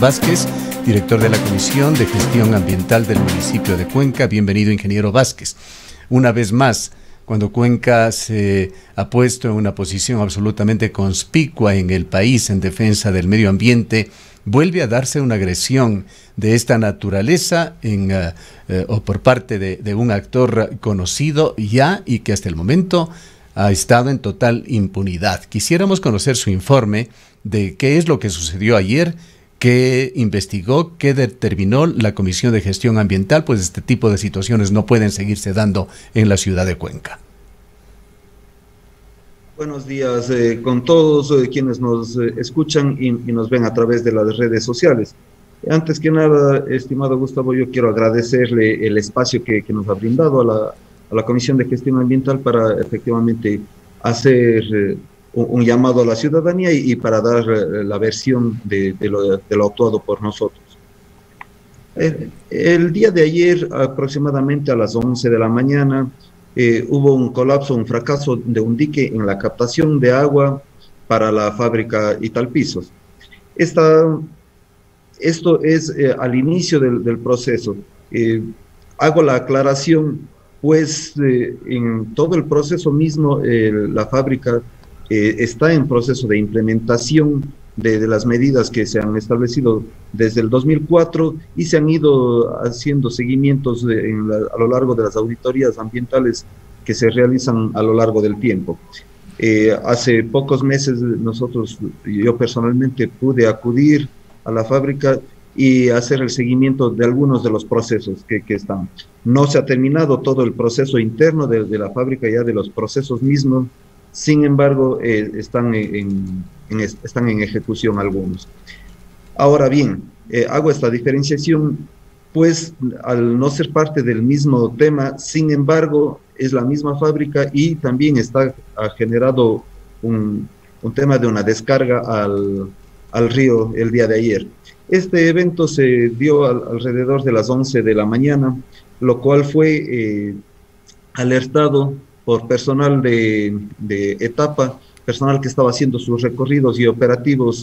Vázquez, director de la Comisión de Gestión Ambiental del municipio de Cuenca. Bienvenido, ingeniero Vázquez. Una vez más, cuando Cuenca se ha puesto en una posición absolutamente conspicua en el país en defensa del medio ambiente, vuelve a darse una agresión de esta naturaleza o por parte de un actor conocido ya y que hasta el momento ha estado en total impunidad. Quisiéramos conocer su informe de qué es lo que sucedió ayer, qué investigó, qué determinó la Comisión de Gestión Ambiental, pues este tipo de situaciones no pueden seguirse dando en la ciudad de Cuenca. Buenos días con todos quienes nos escuchan y nos ven a través de las redes sociales. Antes que nada, estimado Gustavo, yo quiero agradecerle el espacio que nos ha brindado a la Comisión de Gestión Ambiental para efectivamente hacer un llamado a la ciudadanía y para dar la versión de lo actuado por nosotros. El día de ayer, aproximadamente a las 11 de la mañana, hubo un colapso, un fracaso de un dique en la captación de agua para la fábrica Italpisos. Esto es al inicio del proceso. Hago la aclaración, pues en todo el proceso mismo, la fábrica está en proceso de implementación de las medidas que se han establecido desde el 2004 y se han ido haciendo seguimientos a lo largo de las auditorías ambientales que se realizan a lo largo del tiempo. Hace pocos meses yo personalmente pude acudir a la fábrica y hacer el seguimiento de algunos de los procesos que están. No se ha terminado todo el proceso interno de la fábrica, ya de los procesos mismos. Sin embargo, están en ejecución algunos. Ahora bien, hago esta diferenciación, pues al no ser parte del mismo tema, sin embargo, es la misma fábrica y también ha generado un tema de una descarga al río el día de ayer. Este evento se dio alrededor de las 11 de la mañana, lo cual fue alertado por personal de etapa, personal que estaba haciendo sus recorridos y operativos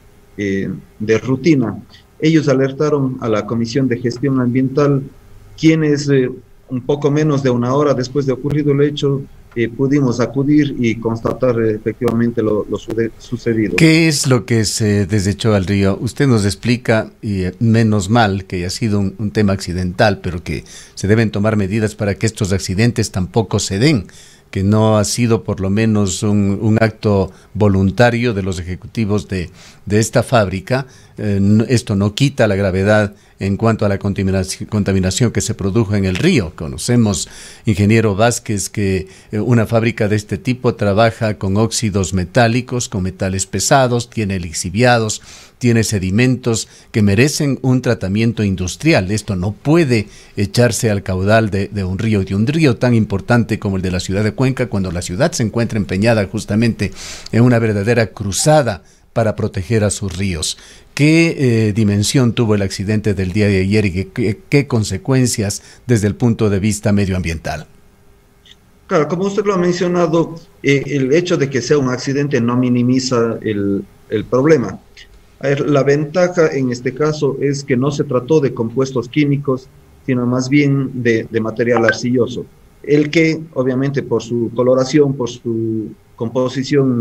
de rutina. Ellos alertaron a la Comisión de Gestión Ambiental, quienes un poco menos de una hora después de ocurrido el hecho, pudimos acudir y constatar efectivamente lo sucedido. ¿Qué es lo que se desechó al río? Usted nos explica, y menos mal que haya sido un tema accidental, pero que se deben tomar medidas para que estos accidentes tampoco se den, que no ha sido por lo menos un acto voluntario de los ejecutivos de esta fábrica. Esto no quita la gravedad en cuanto a la contaminación que se produjo en el río. Conocemos, ingeniero Vázquez, que una fábrica de este tipo trabaja con óxidos metálicos, con metales pesados, tiene lixiviados, tiene sedimentos que merecen un tratamiento industrial. Esto no puede echarse al caudal de un río tan importante como el de la ciudad de Cuenca, cuando la ciudad se encuentra empeñada justamente en una verdadera cruzada para proteger a sus ríos. ¿Qué dimensión tuvo el accidente del día de ayer y qué consecuencias desde el punto de vista medioambiental? Claro, como usted lo ha mencionado, el hecho de que sea un accidente no minimiza el problema. La ventaja en este caso es que no se trató de compuestos químicos, sino más bien de material arcilloso, el que obviamente por su coloración, por su composición,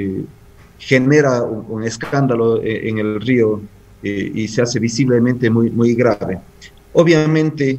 genera un escándalo en el río y se hace visiblemente muy grave. Obviamente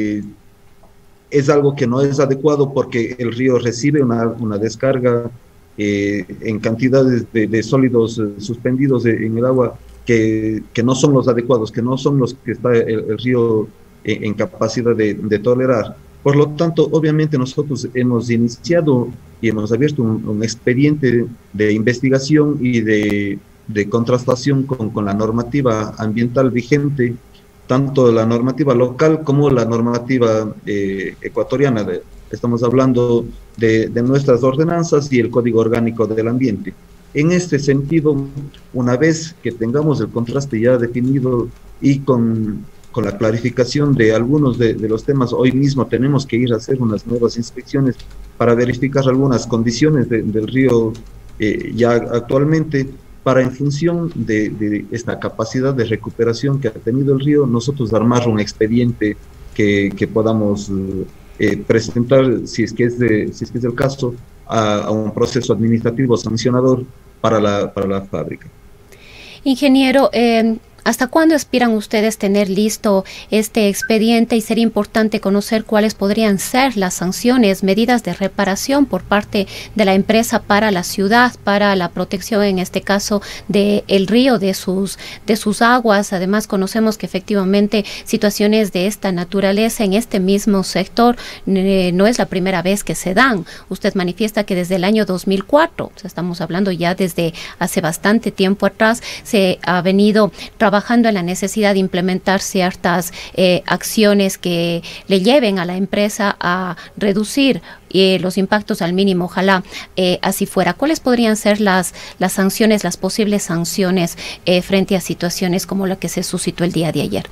es algo que no es adecuado porque el río recibe una descarga en cantidades de sólidos suspendidos en el agua que no son los adecuados, que no son los que está el río en capacidad de tolerar. Por lo tanto, obviamente nosotros hemos iniciado y hemos abierto un expediente de investigación y de contrastación con la normativa ambiental vigente, tanto la normativa local como la normativa ecuatoriana. Estamos hablando de nuestras ordenanzas y el Código Orgánico del Ambiente. En este sentido, una vez que tengamos el contraste ya definido y con la clarificación de algunos de los temas, hoy mismo tenemos que ir a hacer unas nuevas inspecciones para verificar algunas condiciones del río ya actualmente. para en función de esta capacidad de recuperación que ha tenido el río, nosotros armar un expediente que podamos presentar, si es que es el caso, a un proceso administrativo sancionador para la fábrica. Ingeniero, ¿hasta cuándo aspiran ustedes tener listo este expediente? Y sería importante conocer cuáles podrían ser las sanciones, medidas de reparación por parte de la empresa para la ciudad, para la protección, en este caso, del río, de sus aguas. Además, conocemos que efectivamente situaciones de esta naturaleza en este mismo sector no es la primera vez que se dan. Usted manifiesta que desde el año 2004, o sea, estamos hablando ya desde hace bastante tiempo atrás, se ha venido trabajando en la necesidad de implementar ciertas acciones que le lleven a la empresa a reducir los impactos al mínimo. Ojalá así fuera. ¿Cuáles podrían ser las sanciones, las posibles sanciones frente a situaciones como la que se suscitó el día de ayer?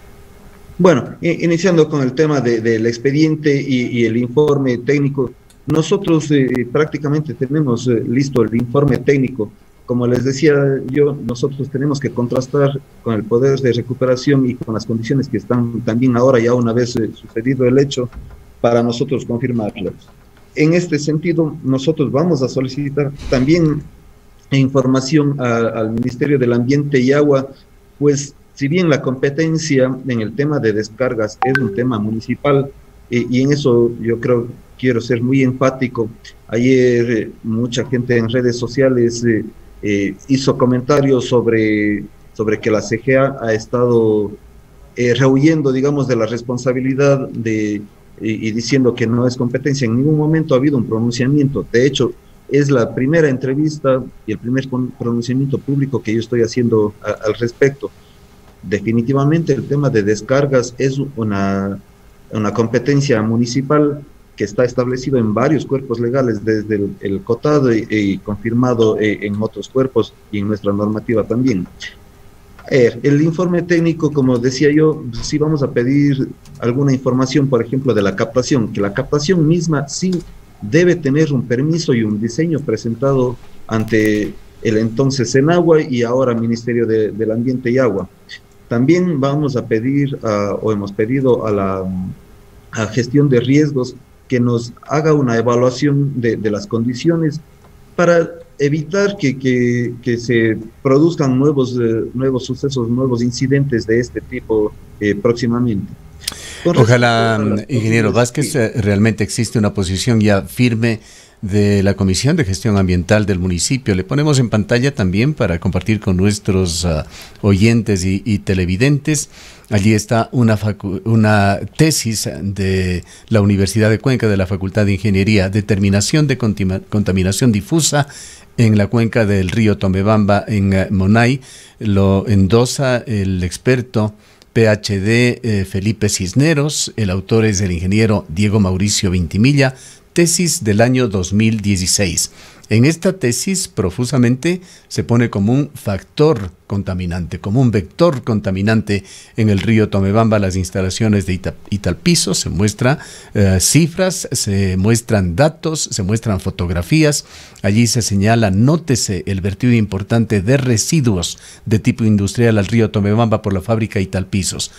Bueno, iniciando con el tema del expediente y el informe técnico, nosotros prácticamente tenemos listo el informe técnico. Como les decía yo, nosotros tenemos que contrastar con el poder de recuperación y con las condiciones que están también ahora, ya una vez sucedido el hecho, para nosotros confirmarlo. En este sentido, nosotros vamos a solicitar también información al Ministerio del Ambiente y Agua, pues si bien la competencia en el tema de descargas es un tema municipal, y en eso yo quiero ser muy enfático. Ayer mucha gente en redes sociales hizo comentarios sobre que la CGA ha estado rehuyendo, digamos, de la responsabilidad y diciendo que no es competencia. En ningún momento ha habido un pronunciamiento. De hecho, es la primera entrevista y el primer pronunciamiento público que yo estoy haciendo al respecto. Definitivamente el tema de descargas es una competencia municipal que está establecido en varios cuerpos legales, desde el cotado y confirmado en otros cuerpos y en nuestra normativa también. El informe técnico, como decía yo, sí vamos a pedir alguna información, por ejemplo, de la captación, que la captación misma sí debe tener un permiso y un diseño presentado ante el entonces Senagua y ahora Ministerio del Ambiente y Agua. También vamos a pedir, o hemos pedido a la gestión de riesgos, que nos haga una evaluación de las condiciones para evitar que se produzcan nuevos sucesos, nuevos incidentes de este tipo próximamente. Ojalá, ingeniero Vázquez, realmente existe una posición ya firme de la Comisión de Gestión Ambiental del municipio. Le ponemos en pantalla también para compartir con nuestros oyentes y televidentes. Allí está una tesis de la Universidad de Cuenca, de la Facultad de Ingeniería, determinación de contaminación difusa en la cuenca del río Tomebamba en Monay. Lo endosa el experto PhD Felipe Cisneros. El autor es el ingeniero Diego Mauricio Vintimilla. Tesis del año 2016. En esta tesis profusamente se pone como un factor contaminante, como un vector contaminante en el río Tomebamba las instalaciones de Italpizo. Se muestran cifras, se muestran datos, se muestran fotografías. Allí se señala, nótese el vertido importante de residuos de tipo industrial al río Tomebamba por la fábrica Italpizos.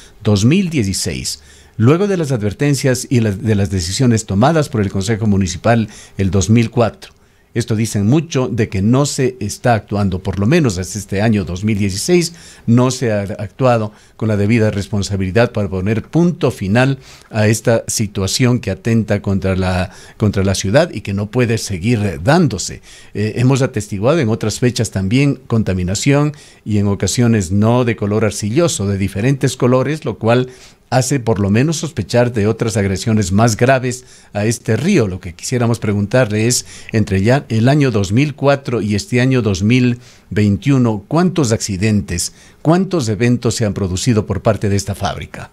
2016. Luego de las advertencias y de las decisiones tomadas por el Consejo Municipal el 2004. Esto dicen mucho de que no se está actuando, por lo menos hasta este año 2016, no se ha actuado con la debida responsabilidad para poner punto final a esta situación que atenta contra la ciudad y que no puede seguir dándose. Hemos atestiguado en otras fechas también contaminación y en ocasiones no de color arcilloso, de diferentes colores, lo cual hace por lo menos sospechar de otras agresiones más graves a este río. Lo que quisiéramos preguntarle es, entre ya el año 2004 y este año 2021, ¿cuántos accidentes, cuántos eventos se han producido por parte de esta fábrica?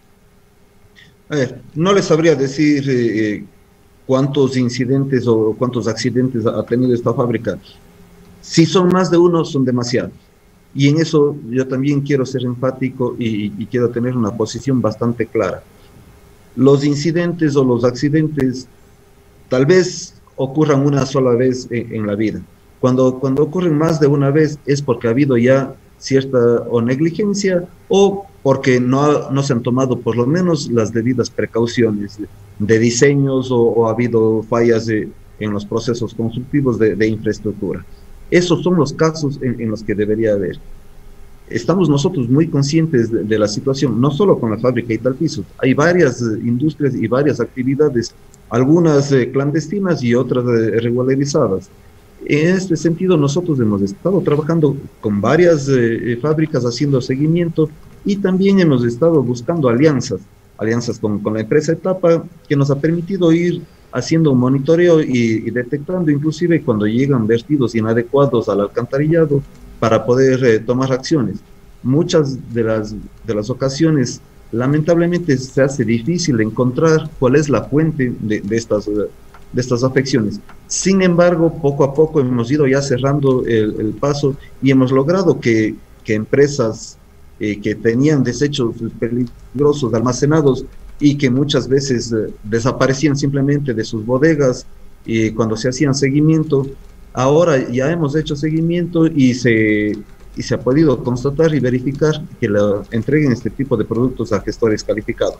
A ver, no les sabría decir cuántos incidentes o cuántos accidentes ha tenido esta fábrica. Si son más de uno, son demasiados. Y en eso yo también quiero ser enfático y quiero tener una posición bastante clara. Los incidentes o los accidentes tal vez ocurran una sola vez en la vida, Cuando ocurren más de una vez es porque ha habido ya cierta o negligencia o porque no se han tomado por lo menos las debidas precauciones de diseños o ha habido fallas en los procesos constructivos de infraestructura. Esos son los casos en los que debería haber. Estamos nosotros muy conscientes de la situación, no solo con la fábrica Italpisos, hay varias industrias y varias actividades, algunas clandestinas y otras regularizadas. En este sentido, nosotros hemos estado trabajando con varias fábricas haciendo seguimiento y también hemos estado buscando alianzas con la empresa Etapa, que nos ha permitido ir haciendo un monitoreo y detectando inclusive cuando llegan vertidos inadecuados al alcantarillado para poder tomar acciones. Muchas de las ocasiones, lamentablemente, se hace difícil encontrar cuál es la fuente de estas afecciones. Sin embargo, poco a poco hemos ido ya cerrando el paso y hemos logrado que empresas que tenían desechos peligrosos almacenados y que muchas veces desaparecían simplemente de sus bodegas y cuando se hacían seguimiento, ahora ya hemos hecho seguimiento y se ha podido constatar y verificar que entreguen este tipo de productos a gestores calificados.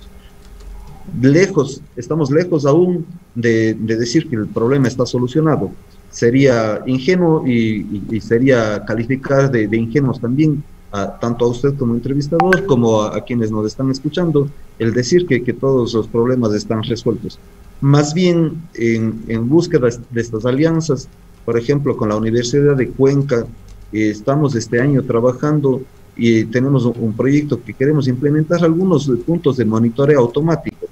Estamos lejos aún de decir que el problema está solucionado. Sería ingenuo y sería calificar de ingenuos también tanto a usted como entrevistador como a quienes nos están escuchando el decir que todos los problemas están resueltos. Más bien en búsqueda de estas alianzas, por ejemplo con la Universidad de Cuenca, estamos este año trabajando y tenemos un proyecto que queremos implementar algunos puntos de monitoreo automático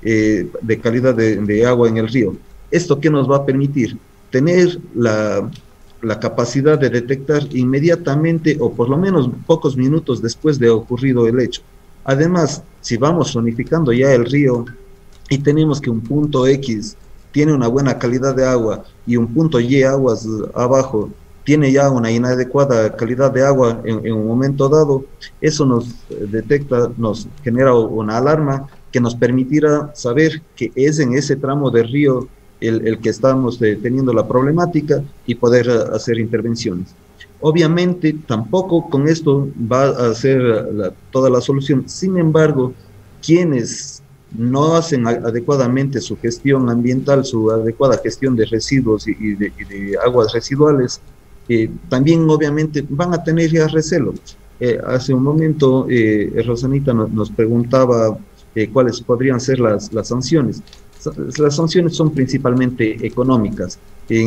de calidad de agua en el río. ¿Esto qué nos va a permitir? Tener la capacidad de detectar inmediatamente o por lo menos pocos minutos después de ocurrido el hecho. Además, si vamos zonificando ya el río y tenemos que un punto X tiene una buena calidad de agua y un punto Y aguas abajo tiene ya una inadecuada calidad de agua en un momento dado, eso nos detecta, nos genera una alarma que nos permitirá saber que es en ese tramo del río el que estamos teniendo la problemática y poder hacer intervenciones. Obviamente tampoco con esto va a ser toda la solución. Sin embargo, quienes no hacen adecuadamente su gestión ambiental, su adecuada gestión de residuos y de aguas residuales, también obviamente van a tener ya recelo. Hace un momento Rosanita nos preguntaba cuáles podrían ser las sanciones. Las sanciones son principalmente económicas.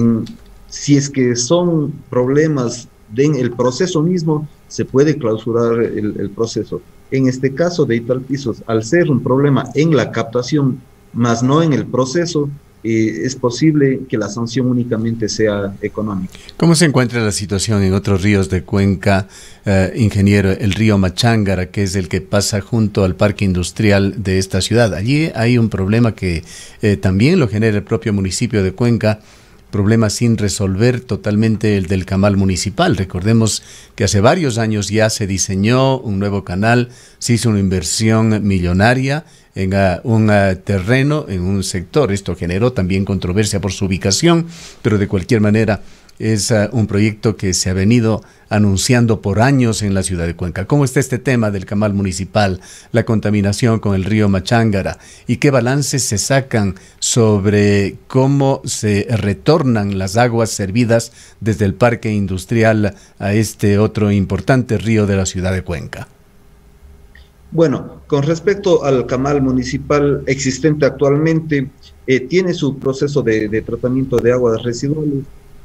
Si es que son problemas en el proceso mismo, se puede clausurar el proceso. En este caso de Italpisos, al ser un problema en la captación, más no en el proceso, es posible que la sanción únicamente sea económica. ¿Cómo se encuentra la situación en otros ríos de Cuenca, ingeniero? El río Machángara, que es el que pasa junto al parque industrial de esta ciudad. Allí hay un problema que también lo genera el propio municipio de Cuenca, problema sin resolver totalmente, el del canal municipal. Recordemos que hace varios años ya se diseñó un nuevo canal, se hizo una inversión millonaria en un terreno, en un sector. Esto generó también controversia por su ubicación, pero de cualquier manera es un proyecto que se ha venido anunciando por años en la ciudad de Cuenca. ¿Cómo está este tema del canal municipal, la contaminación con el río Machángara y qué balances se sacan sobre cómo se retornan las aguas servidas desde el parque industrial a este otro importante río de la ciudad de Cuenca? Bueno, con respecto al canal municipal existente actualmente, tiene su proceso de tratamiento de aguas residuales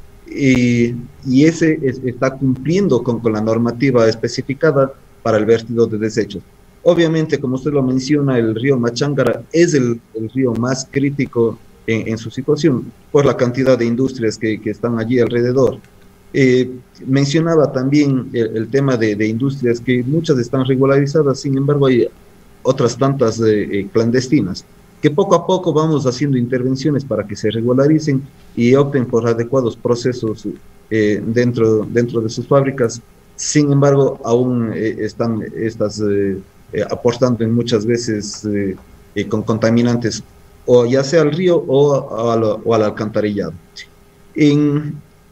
y ese está cumpliendo con la normativa especificada para el vertido de desechos. Obviamente, como usted lo menciona, el río Machángara es el río más crítico en su situación por la cantidad de industrias que están allí alrededor. Mencionaba también el tema de industrias que muchas están regularizadas, sin embargo hay otras tantas clandestinas, que poco a poco vamos haciendo intervenciones para que se regularicen y opten por adecuados procesos dentro de sus fábricas. Sin embargo, aún están estas aportando en muchas veces con contaminantes, o ya sea al río o al alcantarillado.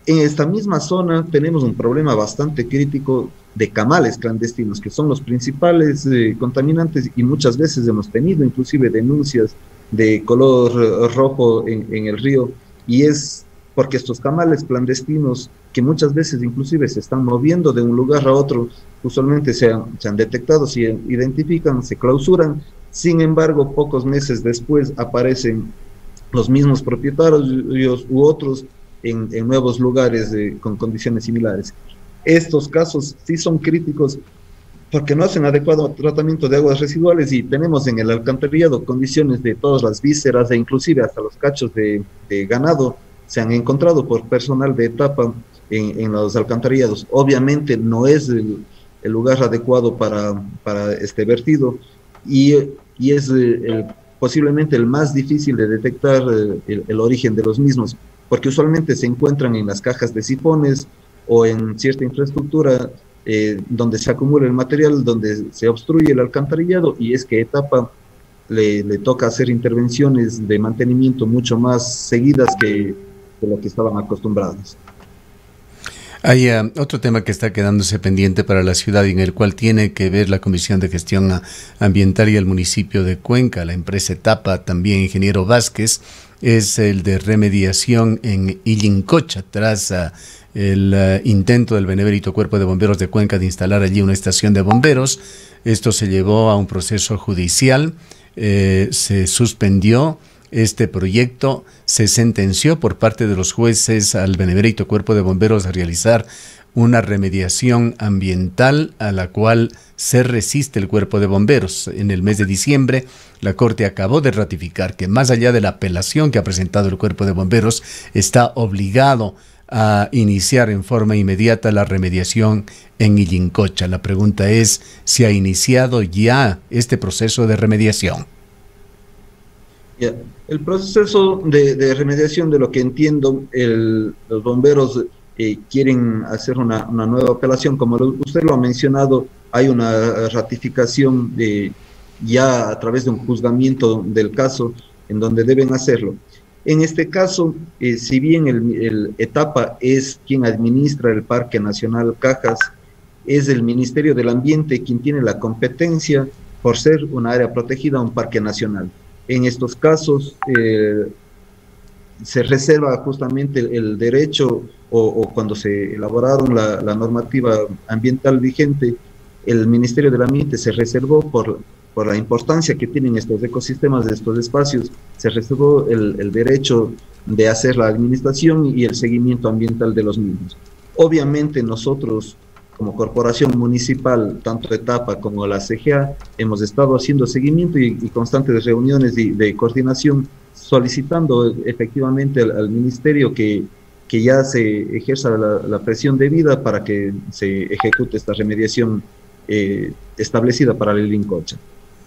En esta misma zona tenemos un problema bastante crítico de camales clandestinos, que son los principales contaminantes, y muchas veces hemos tenido inclusive denuncias de color rojo en el río, y es porque estos camales clandestinos, que muchas veces inclusive se están moviendo de un lugar a otro, usualmente se han detectado, se identifican, se clausuran. Sin embargo, pocos meses después aparecen los mismos propietarios u otros en nuevos lugares con condiciones similares. Estos casos sí son críticos porque no hacen adecuado tratamiento de aguas residuales, y tenemos en el alcantarillado condiciones de todas las vísceras e inclusive hasta los cachos de ganado se han encontrado por personal de etapa en los alcantarillados. Obviamente no es el lugar adecuado para este vertido, y es posiblemente el más difícil de detectar el origen de los mismos, porque usualmente se encuentran en las cajas de sifones o en cierta infraestructura donde se acumula el material, donde se obstruye el alcantarillado, y es que etapa le toca hacer intervenciones de mantenimiento mucho más seguidas que lo que estaban acostumbrados. Hay otro tema que está quedándose pendiente para la ciudad y en el cual tiene que ver la Comisión de Gestión Ambiental y el municipio de Cuenca, la empresa Etapa, también ingeniero Vázquez, es el de remediación en Illincocha, tras el intento del benemérito Cuerpo de Bomberos de Cuenca de instalar allí una estación de bomberos. Esto se llevó a un proceso judicial, se suspendió este proyecto, se sentenció por parte de los jueces al benemérito Cuerpo de Bomberos a realizar una remediación ambiental a la cual se resiste el Cuerpo de Bomberos. En el mes de diciembre, la Corte acabó de ratificar que más allá de la apelación que ha presentado el Cuerpo de Bomberos, está obligado a iniciar en forma inmediata la remediación en Illincocha. La pregunta es si ha iniciado ya este proceso de remediación. El proceso de remediación, de lo que entiendo, los bomberos quieren hacer una nueva apelación. Como usted lo ha mencionado, hay una ratificación ya a través de un juzgamiento del caso en donde deben hacerlo. En este caso, si bien el Etapa es quien administra el Parque Nacional Cajas, es el Ministerio del Ambiente quien tiene la competencia por ser un área protegida, un parque nacional. En estos casos se reserva justamente el derecho, o cuando se elaboraron la normativa ambiental vigente, el Ministerio del Ambiente se reservó por la importancia que tienen estos ecosistemas de estos espacios, se reservó el derecho de hacer la administración y el seguimiento ambiental de los mismos. Obviamente nosotros, como corporación municipal, tanto Etapa como la CGA, hemos estado haciendo seguimiento y constantes reuniones de coordinación, solicitando efectivamente al ministerio que ya se ejerza la presión debida para que se ejecute esta remediación establecida para el Illincocha.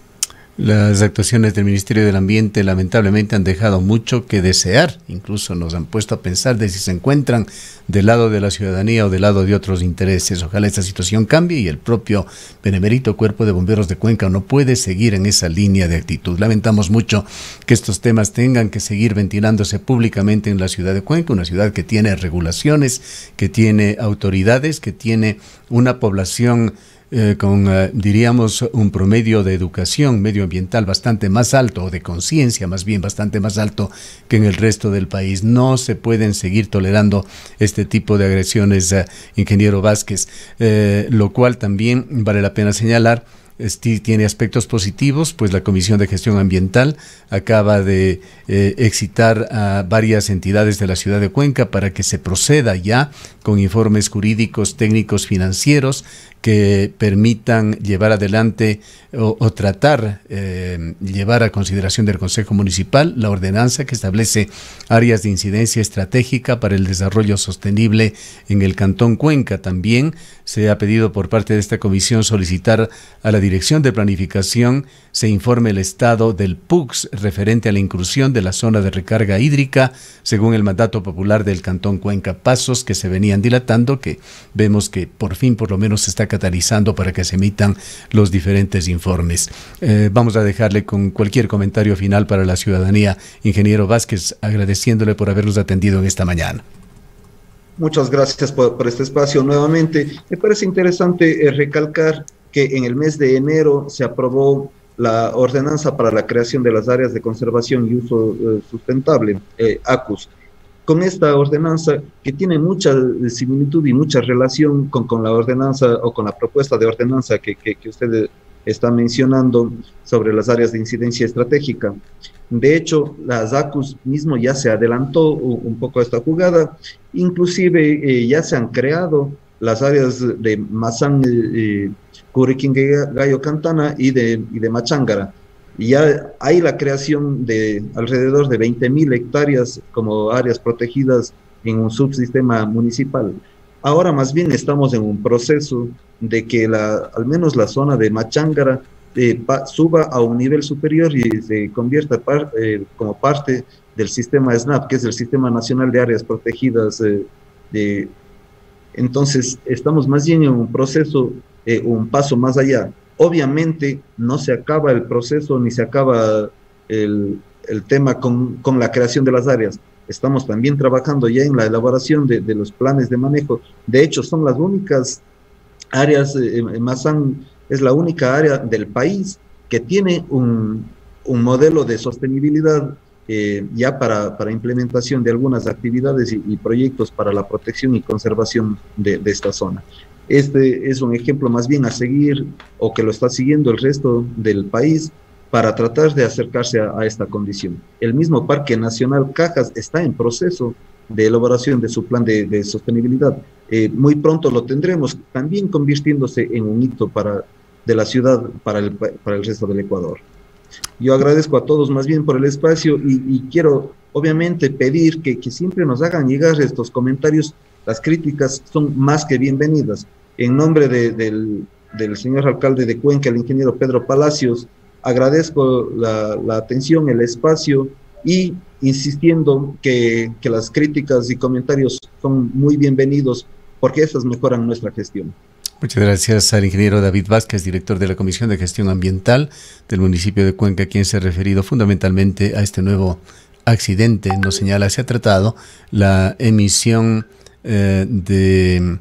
Las actuaciones del Ministerio del Ambiente lamentablemente han dejado mucho que desear, incluso nos han puesto a pensar de si se encuentran del lado de la ciudadanía o del lado de otros intereses. Ojalá esta situación cambie y el propio benemérito Cuerpo de Bomberos de Cuenca no puede seguir en esa línea de actitud. Lamentamos mucho que estos temas tengan que seguir ventilándose públicamente en la ciudad de Cuenca, una ciudad que tiene regulaciones, que tiene autoridades, que tiene una población con, diríamos, un promedio de educación medioambiental bastante más alto, o de conciencia más bien bastante más alto que en el resto del país. No se pueden seguir tolerando este tipo de agresiones, ingeniero Vázquez, lo cual también vale la pena señalar. Tiene aspectos positivos, pues la Comisión de Gestión Ambiental acaba de excitar a varias entidades de la ciudad de Cuenca para que se proceda ya con informes jurídicos, técnicos, financieros que permitan llevar adelante o tratar, llevar a consideración del Consejo Municipal la ordenanza que establece áreas de incidencia estratégica para el desarrollo sostenible en el Cantón Cuenca. También se ha pedido por parte de esta comisión solicitar a la Dirección de Planificación se informe el estado del PUCS referente a la inclusión de la zona de recarga hídrica según el mandato popular del Cantón Cuenca. Pasos que se venían dilatando, que vemos que por fin por lo menos se está catalizando para que se emitan los diferentes informes. Vamos a dejarle con cualquier comentario final para la ciudadanía, ingeniero Vázquez, agradeciéndole por habernos atendido en esta mañana. Muchas gracias por este espacio nuevamente. Me parece interesante recalcar que en el mes de enero se aprobó la ordenanza para la creación de las áreas de conservación y uso sustentable, ACUS. Con esta ordenanza, que tiene mucha similitud y mucha relación con la ordenanza o con la propuesta de ordenanza que usted está mencionando sobre las áreas de incidencia estratégica. De hecho, las ACUS mismo ya se adelantó un poco a esta jugada, inclusive ya se han creado las áreas de Mazán, Curiquingayo, Cantana y de Machángara. Ya hay la creación de alrededor de 20.000 hectáreas como áreas protegidas en un subsistema municipal. Ahora más bien estamos en un proceso de que al menos la zona de Machángara suba a un nivel superior y se convierta como parte del sistema SNAP, que es el Sistema Nacional de Áreas Protegidas. Entonces, estamos más bien en un proceso, un paso más allá. Obviamente, no se acaba el proceso ni se acaba el tema con la creación de las áreas. Estamos también trabajando ya en la elaboración de los planes de manejo. De hecho, son las únicas áreas, Mazán es la única área del país que tiene un modelo de sostenibilidad ya para implementación de algunas actividades y proyectos para la protección y conservación de esta zona. Este es un ejemplo más bien a seguir, o que lo está siguiendo el resto del país, para tratar de acercarse a esta condición. El mismo Parque Nacional Cajas está en proceso de elaboración de su plan de sostenibilidad. Muy pronto lo tendremos, también convirtiéndose en un hito de la ciudad para el resto del Ecuador. Yo agradezco a todos más bien por el espacio y quiero obviamente pedir que siempre nos hagan llegar estos comentarios. Las críticas son más que bienvenidas. En nombre del señor alcalde de Cuenca, el ingeniero Pedro Palacios, agradezco la atención, el espacio, y insistiendo que las críticas y comentarios son muy bienvenidos porque estas mejoran nuestra gestión. Muchas gracias al ingeniero David Vázquez, director de la Comisión de Gestión Ambiental del municipio de Cuenca, quien se ha referido fundamentalmente a este nuevo accidente. Nos señala, se ha tratado la emisión de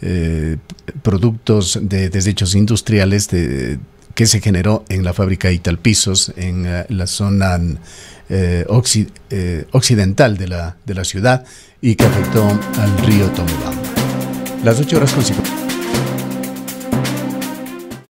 productos de desechos industriales que se generó en la fábrica Italpisos, en la zona occidental de la ciudad, y que afectó al río Tomebamba. Las 8:50.